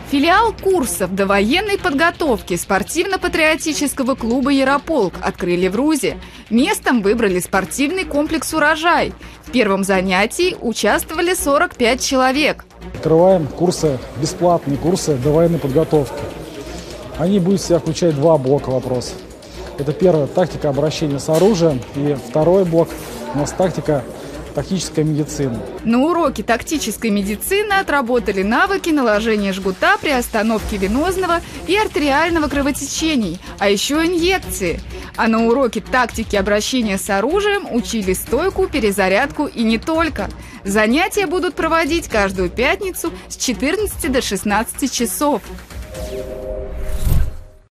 Филиал курсов довоенной подготовки спортивно-патриотического клуба «Ярополк» открыли в Рузе. Местом выбрали спортивный комплекс «Урожай». В первом занятии участвовали 45 человек. Открываем курсы, бесплатные курсы довоенной подготовки. Они будут в себя включать два блока вопросов. Это первое – тактика обращения с оружием. И второй блок у нас тактическая медицина. На уроке тактической медицины отработали навыки наложения жгута при остановке венозного и артериального кровотечений, а еще инъекции. А на уроке тактики обращения с оружием учили стойку, перезарядку и не только. Занятия будут проводить каждую пятницу с 14 до 16 часов.